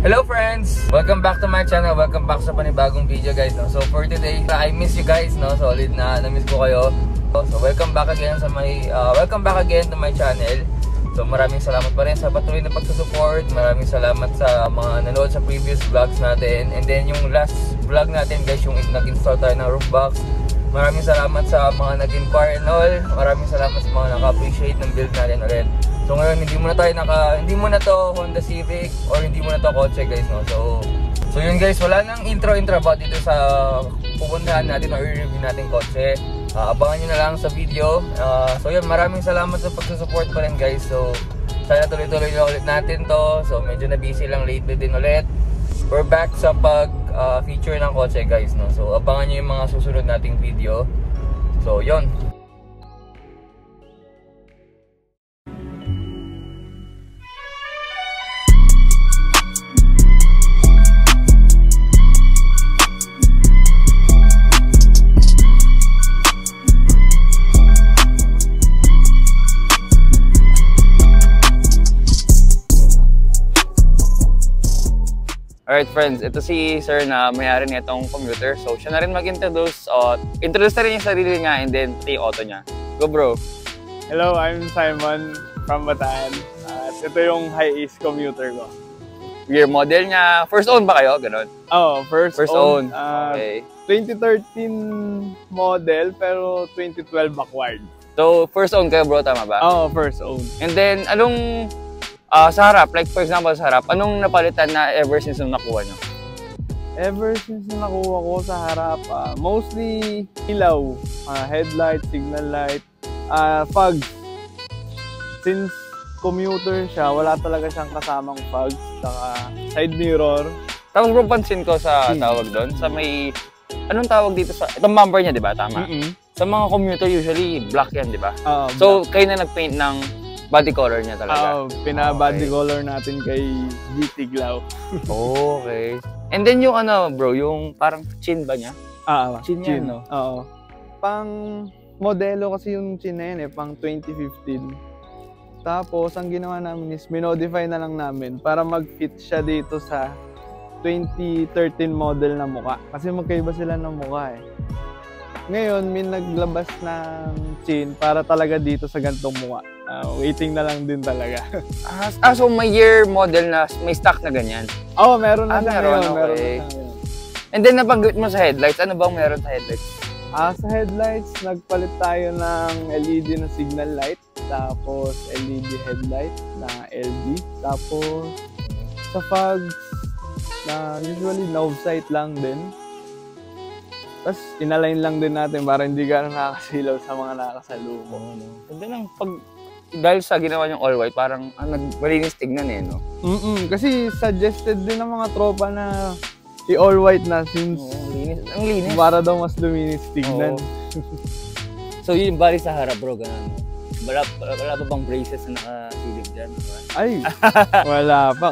Hello friends! Welcome back to my channel. Welcome back sa panibagong video guys. No? So for today, I miss you guys. No? Solid na-miss ko kayo. So welcome back again to my channel. So maraming salamat pa rin sa patuloy na pagsusupport. Maraming salamat sa mga nanood sa previous vlogs natin. And then yung last vlog natin guys, yung nag-install tayo ng roof box. Maraming salamat sa mga nag-inquire and all. Maraming salamat sa mga naka-appreciate ng build natin ulit. So ngayon hindi mo na to Honda Civic or hindi mo na to kotse guys, no. So yun guys, wala nang intro about dito sa pupuntahan natin or i-review natin kotse. Abangan niyo na lang sa video. So yun, maraming salamat sa pagsusupport pa rin guys. So sana tuloy-tuloy na ulit natin to. So medyo na busy lang lately din ulit. We're back sa feature ng kotse guys, no. So abangan niyo yung mga susunod nating video. So yun. Alright friends, ito si sir na may-ari nitong commuter. So siya na rin mag-introduce. Introduce na rin yung sarili niya and then pati yung auto niya. Go bro! Hello, I'm Simon from Bataan. At ito yung high-ace commuter ko. Year model niya. First own ba kayo? Ganon? Oo, first own. Okay. 2013 model pero 2012 acquired. So first own kayo bro, tama ba? Oo, first own. And then anong sa harap, like for example sa harap, anong napalitan na ever since nung nakuha nyo? Ever since nakuha ko sa harap, mostly ilaw, headlight, signal light, fog. Since commuter siya, wala talaga siyang kasamang fog, saka side mirror. Tapos bro, pansin ko sa tawag doon, sa may, anong tawag dito sa, itong bumper niya, di ba? Tama? Sa mga commuter, usually black yan, di ba? So, kayo na nagpaint ng body color niya talaga? Pina-body color natin kay GT Glow. Okay. And then yung bro, yung parang chin ba niya? Chin yan, no? Oo. Pang modelo kasi yung chin na yan pang 2015. Tapos, ang ginawa namin is, minodify na lang namin para mag-fit siya dito sa 2013 model na mukha. Kasi magkaiba sila ng mukha Ngayon, may naglabas ng chin para talaga dito sa gantong mukha. Waiting na lang din talaga. So may year model na may stock na ganyan? Oo, meron na siya meron na ngayon. And then nabanggit mo sa headlights, ano bang meron sa headlights? Sa headlights, nagpalit tayo ng LED na signal light, tapos LED headlight na LD, tapos sa fogs na usually nose sight lang din. Tapos, inalign lang din natin para hindi ka nakakasilaw sa mga nakasalubong. Ganda lang, dahil sa ginawa niyong all white, parang malinis tignan no? Kasi suggested din ng mga tropa na i-all white na since ang linis. Para daw mas luminis tignan. So, yun bali sa harap bro, ganun. Wala pa bang braces na nakasilip dyan? Ay, wala pa.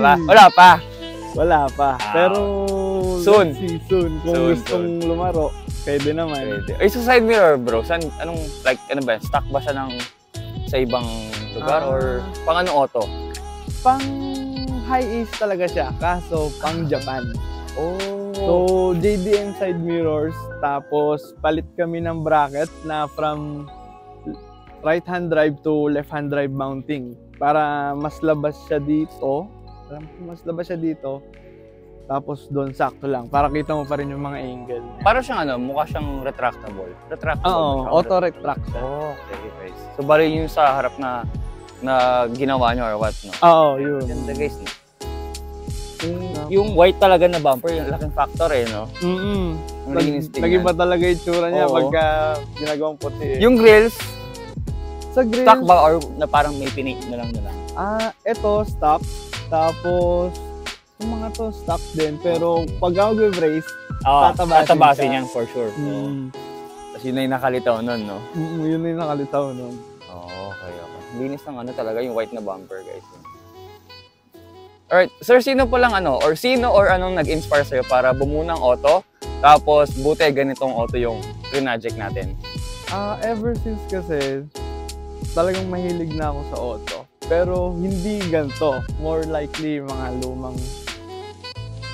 Wala pa. Pero soon. Kung gustong lumaro, pwede naman. Ay, sa side mirror bro, anong ba? Stock ba siya sa ibang lugar or pang auto? Pang high-ace talaga siya, kaso pang Japan. So, JDM side mirrors, tapos palit kami ng bracket na from right-hand drive to left-hand drive mounting para mas labas siya dito. Tapos doon sakto lang para kita mo pa rin yung mga angle niya. Para siyang mukha siyang retractable. Oo, auto-retract siya. Okay. So bali yung sa harap na ginawa niyo or what, no? Oo, yun. Ganda guys, no? Yung white talaga na bumper, yung laking factor no? Nag-iba talaga yung tsura niya pagka ginagawang puti Yung grills, sa grills, stock ba or na parang may pinaint na lang nila? Ito stock. Tapos, yung mga to stock din. Pero pag mag-brace, tatabasin yan for sure. Tapos yun na yung nakalitaw nun, no? Yun na yung nakalitaw nun. Okay. Linis ng talaga yung white na bumper, guys. Alright, sir, sino anong nag-inspire sa'yo para bumuo ng auto? Tapos, buti ganitong auto yung Renajec natin? Ever since kasi, talagang mahilig na ako sa auto. Pero hindi ganito. More likely mga lumang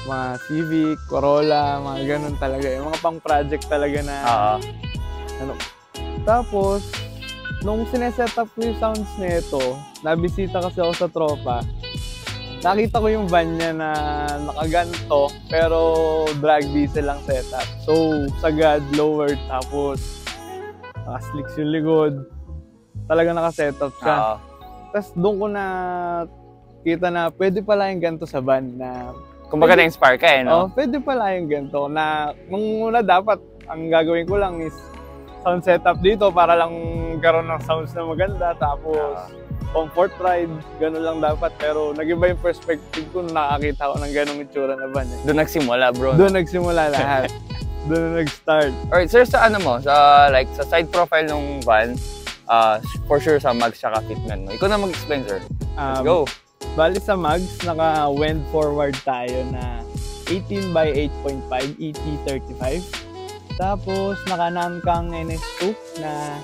mga Civic, Corolla, mga ganun talaga. Yung mga pang-project talaga na ano. Tapos, nung sineset up ko yung sounds nito, nabisita kasi ako sa tropa. Nakita ko yung van niya na nakaganto, pero drag diesel lang setup. So, sagad, lowered, tapos naka-slicks yung likod. Talaga naka-setup siya. Tapos doon ko na kita na pwede pala yung ganito sa van na... Kumbaga na-inspire ka no? Pwede pala yung ganito na nung una dapat, ang gagawin ko lang is sound setup dito para lang karoon ng sounds na maganda. Tapos comfort ride, gano'n lang dapat. Pero nag-iba yung perspective ko nung nakakita ko ng gano'ng itsura na van. Doon nagsimula, bro. Doon nagsimula lahat. Doon na nag-start. Alright, sir, sa ano mo? Sa side profile ng van, for sure sa mags tsaka fitment mo. Ikaw na mag-explain, sir. Let's go. Bali sa mags, naka-wend forward tayo na 18 by 8.5 ET35. Tapos naka-Nankang NS2 na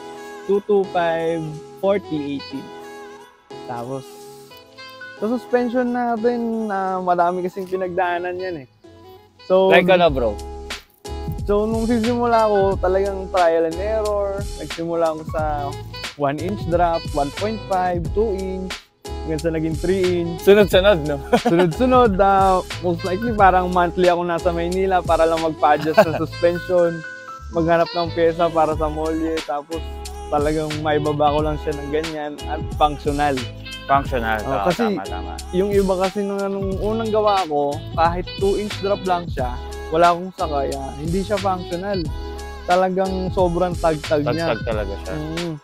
225/40/18. Tapos sa suspension natin, marami kasing pinagdaanan yan eh. So, like ano, bro? So, nung sisimula ko, talagang trial and error. Nagsimula ako sa 1-inch drop, 1.5, 2-inch, hanggang sa naging 3-inch. Sunod-sunod, no? Sunod-sunod. Most likely, parang monthly ako nasa Maynila para lang magpa-adjust sa suspension. Maghanap ng pyesa para sa molye. Tapos, talagang maibaba ko lang siya ng ganyan at functional. Functional, kasi tama. Yung iba kasi nung unang gawa ko, kahit 2-inch drop lang siya, wala akong sakay, hindi siya functional. Talagang sobrang tag-tag niya. Tag-tag talaga siya.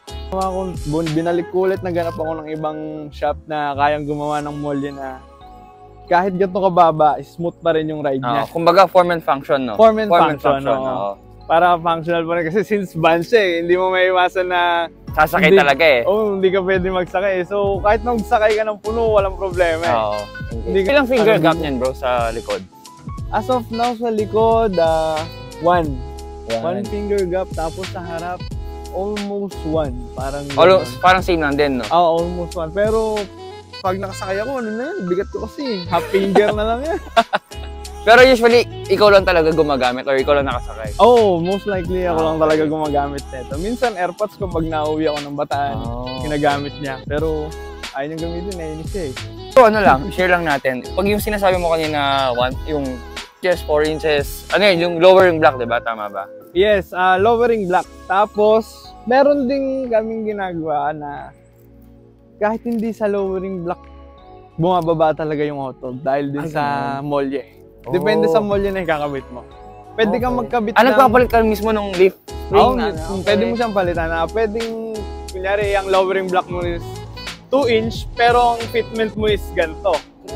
Binalik ko ulit, naghanap ako ng ibang shop na kayang gumawa ng molye na kahit ganito kababa, smooth pa rin yung ride niya. Kumbaga form and function, no? Form and function. Para functional pa rin. Kasi since van siya hindi mo maiwasan na sasakay talaga eh. Hindi ka pwede magsakay. So, kahit magsakay ka ng puno, walang problema eh. Ilang finger gap niyan, bro, sa likod? As of now, sa likod, one finger gap. Tapos sa harap, almost one. Parang same lang din, no? Almost one. Pero, pag nakasakay ako, ano na yan? Bigat ko kasi. Half finger na lang yan. Pero usually, ikaw lang talaga gumagamit or ikaw lang nakasakay? Most likely ako lang talaga gumagamit nito. Minsan, AirPods ko pag nauwi ako ng Bataan, ginagamit niya. Pero, ayaw niyang gamitin, nainis siya eh. So ano lang, share lang natin. Pag yung sinasabi mo kanina, yung just 4 inches, ano yun, yung lowering block, diba? Tama ba? Yes, lowering block. Tapos, meron din kaming ginagawa na kahit hindi sa lowering block, bumababa talaga yung auto dahil din sa molye. Depende sa molye na ikakabit mo. Pwede kang magkabit ng... Nagpapalit ka mismo ng leaf spring? Pwede mo siyang palitan. Pwedeng, kunyari, ang lowering block mo is 2-inch, pero ang fitment mo is ganito.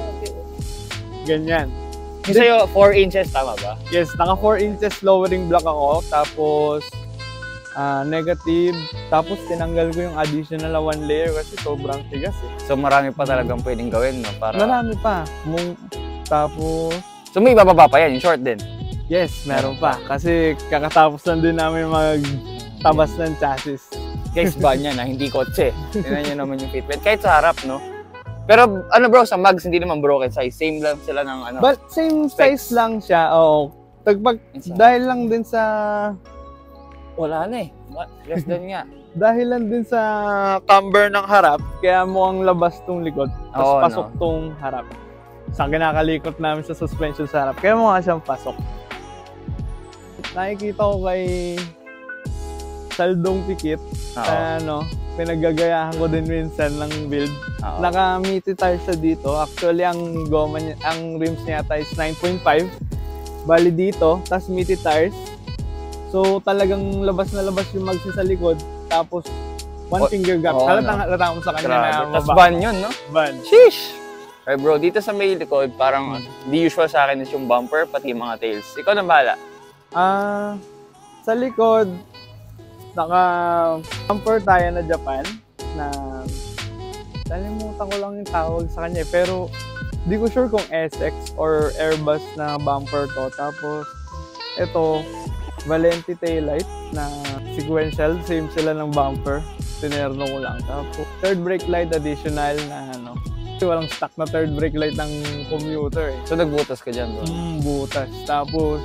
Ganyan. Yung sa'yo, 4 inches, tama ba? Yes, naka 4 inches lowering block ako. Tapos, negative. Tapos, tinanggal ko yung additional na 1 layer kasi sobrang tigas eh. So, marami pa talagang pwedeng gawin, no? Marami pa. Tapos... So, may ibababa pa yan, yung short din? Yes, meron pa. Kasi kakatapos lang din namin magtabas ng chassis. Guys, van yan, hindi kotse. Tingnan nyo naman yung fitment. Kahit sa harap, no? Pero ano bro, sa mags hindi naman broken size. Same lang sila ng ano. But same size lang siya. Dahil lang din sa... Wala na eh. Less than nga. Dahil lang din sa camber ng harap, kaya mukhang labas tong likod. Tapos pasok tong harap. Sa kinakalikot namin sa suspension sa harap. Kaya mukha siyang pasok. Nakikita ko kay Saldong Pikit na pinaggagayahan ko din minsan ng build. Naka-meaty tires siya dito. Actually, ang goma niya, ang rims niya is 9.5. Bali dito, tas meaty tires. So, talagang labas na labas yung magsi sa likod. Tapos, 1 finger gap. Halata mo sa kanya na mababa. Tas van yun, no? Van. Sheesh! Ay bro, dito sa may likod, parang di usual sa akin is yung bumper, pati yung mga tails. Ikaw na bahala. Sa likod, naka-bumper tayo na Japan na nalimutan ko lang yung tawag sa kanya pero di ko sure kung SX or Airbus na bumper to. Tapos ito Valenti taillight na sequential, same sila ng bumper, tinerno ko lang. Tapos third brake light additional na Walang stock na third brake light ng commuter eh. So nagbutas ka dyan, bro? Butas. Tapos,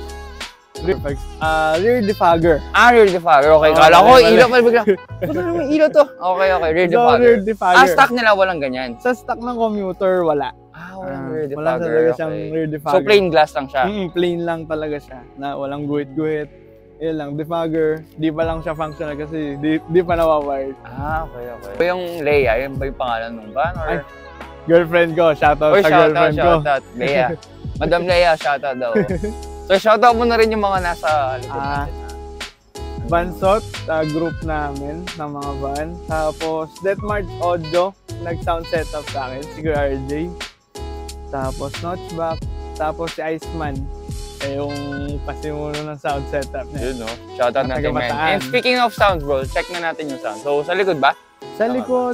rear defogger. Rear defogger. Okay, kala ko ilaw pa bigla. Ba't naman ilaw to? Okay, rear defogger. Rear defogger. Stock nila walang ganyan? Sa stock ng commuter, wala. Walang rear defogger. Wala talaga siyang rear defogger. So plain glass lang siya? Plain lang talaga siya. Na walang guhit-guhit. Yan lang, defogger. Di pa lang siya functional kasi di pa nawawired. Okay. Yung Leia, yun ba yung pangalan nung van? Or... Girlfriend ko, shoutout sa girlfriend ko. Shoutout, Leia. Madam Leia, shoutout daw. So shoutout mo na rin yung mga nasa likod natin. Vansot, group namin ng mga van. Tapos, Deathmarch Audio, nag-sound setup sa akin, si RJ. Tapos, Notchback. Tapos, si Iceman. Yung pasimuno ng sound setup niya. Yun, no? Shoutout natin, man. And speaking of sounds, bro, check na natin yung sound. So, sa likod ba? Sa likod,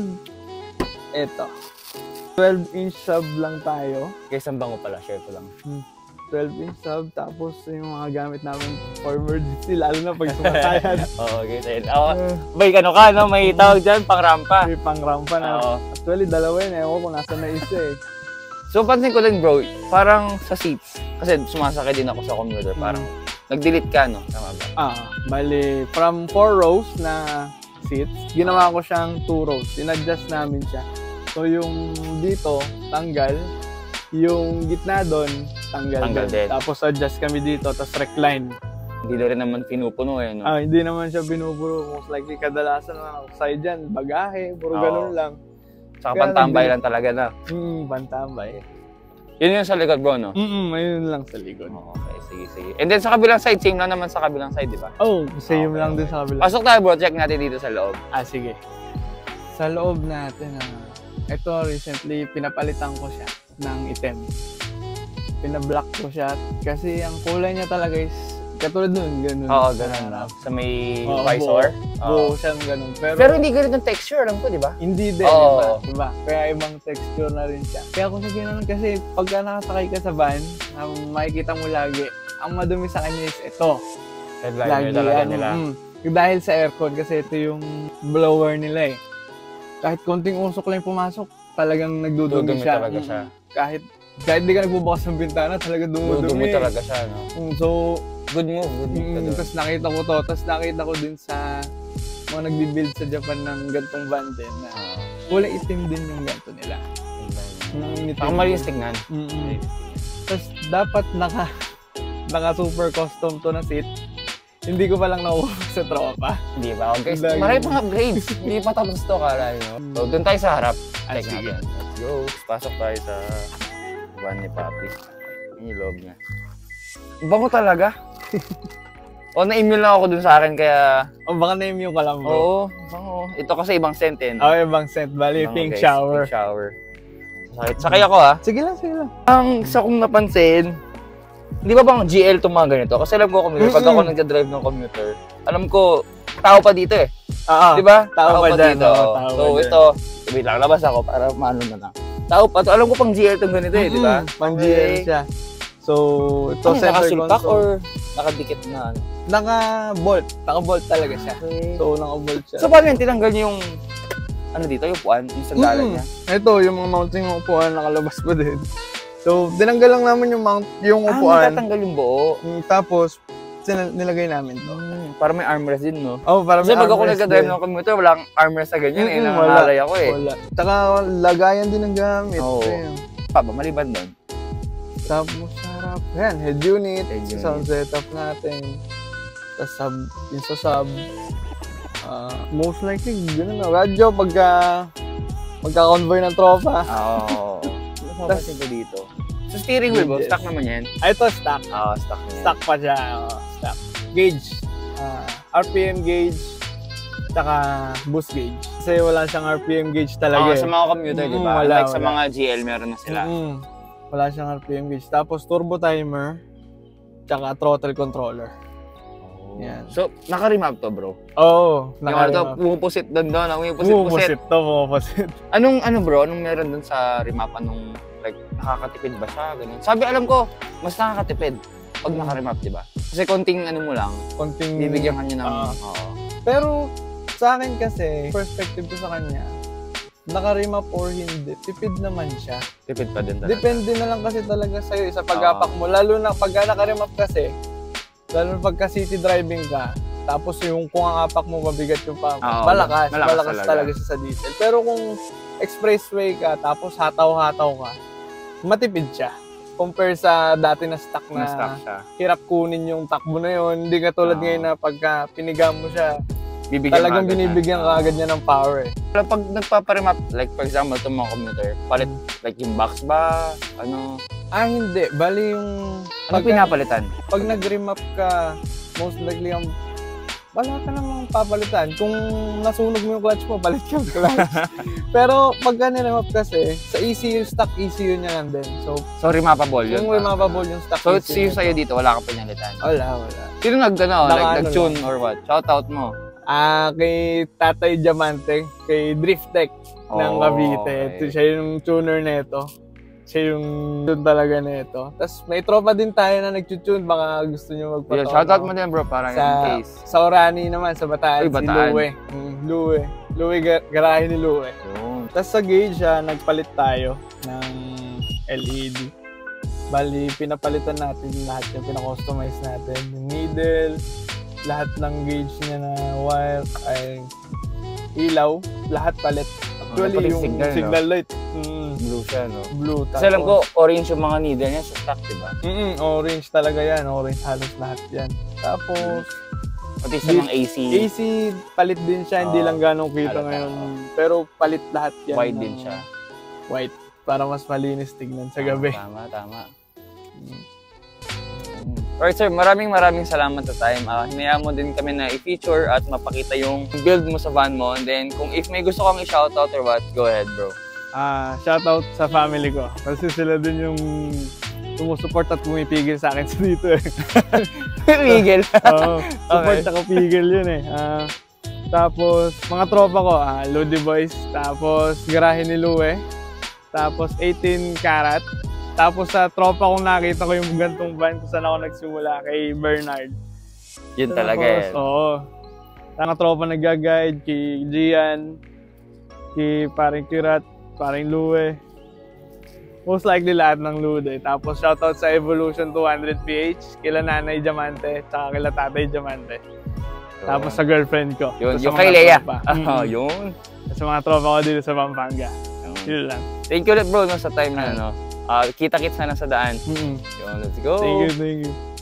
eto. 12-inch sub lang tayo. Kaysa bango pala, share ko lang. 12-inch sub, tapos yung mga gamit namin forward lalo na pag sumatayan. Okay, may ka, no? May tawag dyan, pang rampa. May pang rampa na. Actually, dalawa yun. Ewan ko kung nasa na isa eh. So, pansin ko din, bro, parang sa seats, kasi sumasakay din ako sa commuter, parang nag-delete ka, no? Tama ba? Bali, from 4 rows na seats, ginawa ko siyang 2 rows. In-adjust namin siya. So, yung dito, tanggal. Yung gitna doon, tanggal din. Tapos, adjust kami dito, tapos recline. Hindi na rin naman pinupuno eh, no? Hindi naman siya binubuno. Most likely, kadalasan mga side dyan, bagahe, puro ganun lang. Saka pantambay lang talaga na. Pantambay. Yun yung sa likod, bro, no? Yun lang sa likod. Okay, sige. And then sa kabilang side, same lang naman sa kabilang side, di ba? Same lang din sa kabilang. Pasok tayo, bro. Check natin dito sa loob. Sige. Sa loob natin, ito recently, pinapalitan ko siya ng item. Pinablock ko siya kasi ang kulay niya talaga is katulad nun, ganun. Ganun. Sa may visor. Buo siyang ganun. Pero hindi ganun yung texture, alam ko, di ba? Hindi din, diba? Kaya ibang texture na rin siya. Kaya kung sa ganun, kasi pagka nakasakay ka sa van, makikita mo lagi, ang madumi sa kanya is ito. Headliner talaga nila. Dahil sa aircon, kasi ito yung blower nila eh. Kahit konting usok lang pumasok, talagang nagdudumi siya. Talaga siya. Kahit di ka nagbubukas ng bintana, talagang dudumi talaga siya, no? So, good move tapos nakita ko to, tapos nakita ko din sa mga nagbibuild sa Japan ng gantong van din na kulay itim din yung ganto nila. Ang malinis tignan. Tapos dapat naka super custom to na seat. Hindi ko pa lang nakuha sa tropa. Hindi ba? Okay, marami pang upgrades. Hindi pa tapos to, kala nyo. So, doon tayo sa harap. Check natin. Let's go. Pasok tayo sa van ni Papi. Yung loob niya. Bango talaga. Na-email lang ako dun sa akin kaya... baka na-email ka lang, bro. Oo, bango. Ito kasi ibang scent eh. Ibang scent. Bali, pink shower. Pink shower. Sakay ako Sige lang. Ang isa kong napansin, di ba bang GL itong mga ganito? Kasi alam ko, pag ako nagdadrive ng commuter, alam ko, tao pa dito eh. Di ba? Tao pa dito. So ito, wait lang, labas ako para maano na lang. Tao pa to. Alam ko pang GL itong ganito eh, di ba? Pang GL siya. So, ito nakasulpak or nakadikit na ano? Naka-bolt. Naka-bolt talaga siya. Okay. So, naka-bolt siya. So, paano yung tinanggal niyo yung ano dito, yung upuan, yung sandalan niya? Ito, yung mga mounting upuan, nakalabas pa din. So, dinanggal lang namin yung upuan. Natatanggal yung buo. Tapos, nilagay namin to. Para may armrest din, no? Para may armrest din. Kasi pag ako nagka-drive ng commuter, walang armrest na ganyan eh. Nangangalay ako eh. Wala. Tsaka, lagayan din ng gamit. Maliban doon. Tapos, harap. Yan, head unit. Sound setup natin. Tapos, yung sa sub. Most likely, gano'n na. Radyo, magka-convoy ng tropa. Tapos, dito. Sa steering wheel, bro, stock naman yan? Ito, stock. Stock niya. Stock pa siya. Stock. Gauge. RPM gauge. Tsaka boost gauge. Kasi wala siyang RPM gauge talaga Sa mga commuter, di ba? Like sa mga GL, meron na sila. Wala siyang RPM gauge. Tapos turbo timer. Tsaka throttle controller. Yan. So, naka-remap to, bro? Naka-remap. Pumupusit doon. Pumupusit. Anong bro? Anong meron doon sa remapan nung like, nakakatipid ba siya? Ganun. Sabi, alam ko, mas nakakatipid pag naka-remap, di ba? Kasi konting mo lang. Bibigyan kanya ng... Pero, sa akin kasi, perspective ko sa kanya, naka-remap or hindi, tipid naman siya. Tipid pa din talaga. Depende na lang kasi talaga sa'yo sa pag-apak mo. Lalo na pagka naka-remap kasi, lalo na pagka city driving ka, tapos yung kung ang apak mo mabigat yung pump, malakas talaga siya sa diesel. Pero kung expressway ka, tapos hataw-hataw ka, matipid siya. Compare sa dati na stock na hirap kunin yung takbo na yun. Hindi katulad ngayon na pagka pinigam mo siya, talagang binibigyan ka agad niya ng power. Pero pag nagpaparemap, like for example, itong mga commuter, palit like yung box ba? Ano? Hindi. Bali yung... Ano pinapalitan? Pag nag-remap ka, most likely ang wala ka namang papalitan. Kung nasunog mo yung clutch mo, palit yung clutch. Pero pagka niremap kasi, sa ECU, stock ECU niya lang din. So remapable yun? Yung remapable yung stock so, ECU. So sa'yo dito, wala ka pinalitan? Wala. Sino nag-tune or what? Shoutout mo? Kay Tatay Diamante, kay Drifttech ng Cavite. Okay. Siya yung tuner nito. Siya yung tune talaga nito. Tapos may tropa din tayo na nag-tune, baka gusto nyo magpatawa. Yeah, shoutout mo din bro, para in case. Sa Orani naman, sa Bataan, si Louie. Louie, garahe ni Louie. Tapos sa gauge, nagpalit tayo ng LED. Bali, pinapalitan natin lahat yung pinakustomize natin. Yung needle, lahat ng gauge niya na wire, ay ilaw, lahat palit. Actually, yung signal light. Blue siya, no? Blue. Kasi alam ko, orange yung mga needle niya sa stock, diba? Orange talaga yan. Orange halos lahat yan. Tapos, pati sa mga AC. AC, palit din siya. Hindi lang ganong kita ngayon. Pero palit lahat yan. White din siya. White. Para mas malinis tignan sa gabi. Tama. Alright sir, maraming salamat sa time. Hinayaan mo din kami na i-feature at mapakita yung build mo sa van mo. And then, kung if may gusto kang i-shoutout or what, go ahead bro. Shoutout sa family ko. Kasi sila din yung sumusuport at pumipigil sa akin sa dito eh. Pigil? Oo. Support at pigil yun eh. Tapos, mga tropa ko, Lodi Boys. Tapos, garahe ni Louie. Tapos, 18 Karat. Tapos, sa tropa kong nakita ko yung gantong van kung saan ako nagsimula kay Bernard. Yun talaga eh. Oo. Mga tropa nag-guide kay Gian, kay paring Kirat, paring Louie. Most likely lahat ng Lude. Tapos shoutout sa Evolution 200PH, kila Nanay Diamante, tsaka kila Tatay Diamante. Tapos sa girlfriend ko. Yun, yung kay Leia. Yun. Sa mga tropa ko dito sa Pampanga. Yun lang. Thank you ulit bro sa time na ano. Kita-kits na sa daan. Yun, let's go. Thank you.